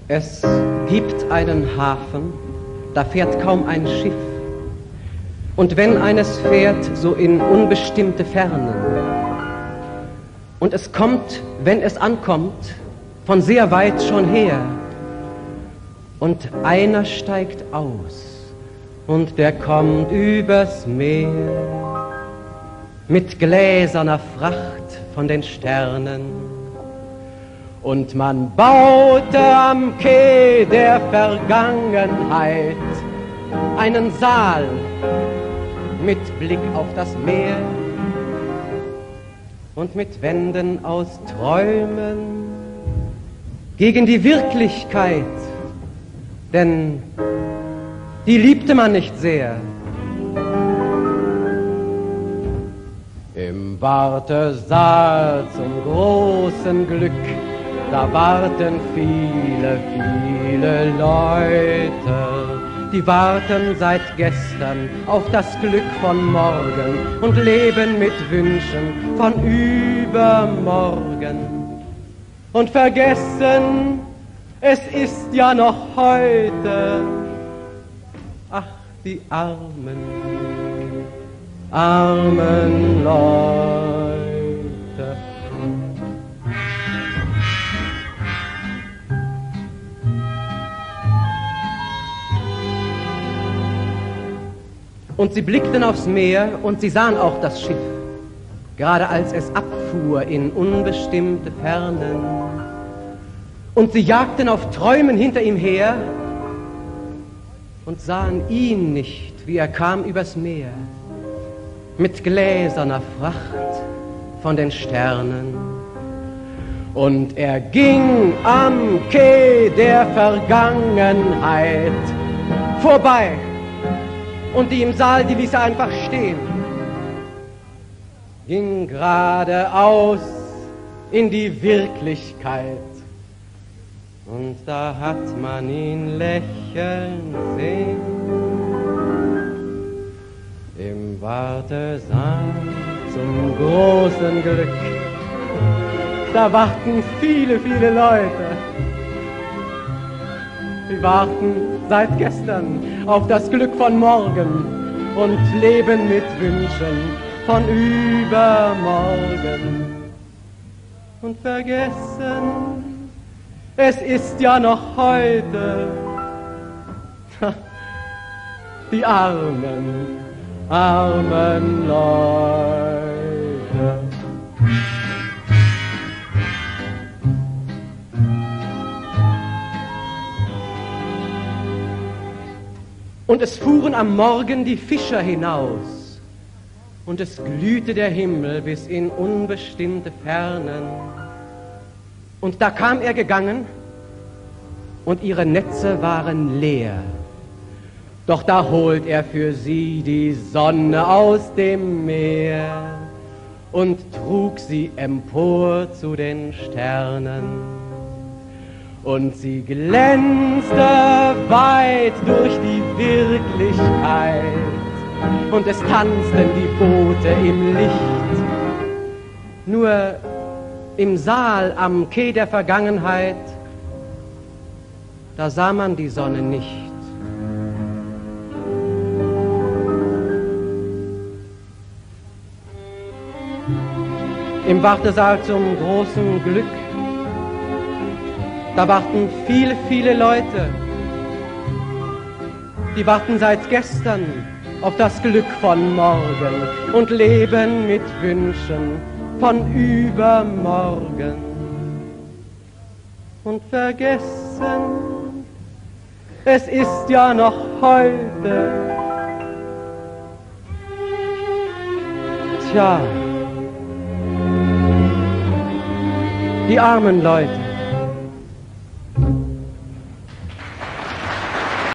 Es gibt einen Hafen, da fährt kaum ein Schiff. Und wenn eines fährt, so in unbestimmte Fernen. Und es kommt, wenn es ankommt, von sehr weit schon her. Und einer steigt aus, und der kommt übers Meer mit gläserner Fracht von den Sternen. Und man baute am Quai der Vergangenheit einen Saal mit Blick auf das Meer und mit Wänden aus Träumen gegen die Wirklichkeit, denn die liebte man nicht sehr. Im Wartesaal zum großen Glück, da warten viele, viele Leute, die warten seit gestern auf das Glück von morgen und leben mit Wünschen von übermorgen. Und vergessen, es ist ja noch heute. Ach, die armen, armen Leute. Und sie blickten aufs Meer und sie sahen auch das Schiff, gerade als es abfuhr in unbestimmte Fernen. Und sie jagten auf Träumen hinter ihm her und sahen ihn nicht, wie er kam übers Meer, mit gläserner Fracht von den Sternen. Und er ging am Quai der Vergangenheit vorbei. Und die im Saal, die ließ er einfach stehen, ging geradeaus in die Wirklichkeit. Und da hat man ihn lächeln sehen, im Wartesaal zum großen Glück. Da warten viele, viele Leute. Sie warten seit gestern auf das Glück von morgen und leben mit Wünschen von übermorgen. Und vergessen, es ist ja noch heute. Die armen, armen Leute. Und es fuhren am Morgen die Fischer hinaus, und es glühte der Himmel bis in unbestimmte Fernen. Und da kam er gegangen, und ihre Netze waren leer. Doch da holt er für sie die Sonne aus dem Meer und trug sie empor zu den Sternen. Und sie glänzte weit durch die Wirklichkeit, und es tanzten die Boote im Licht. Nur im Saal am Quai der Vergangenheit, da sah man die Sonne nicht. Im Wartesaal zum großen Glück, da warten viele, viele Leute. Die warten seit gestern auf das Glück von morgen und leben mit Wünschen von übermorgen. Und vergessen, es ist ja noch heute. Tja, die armen Leute.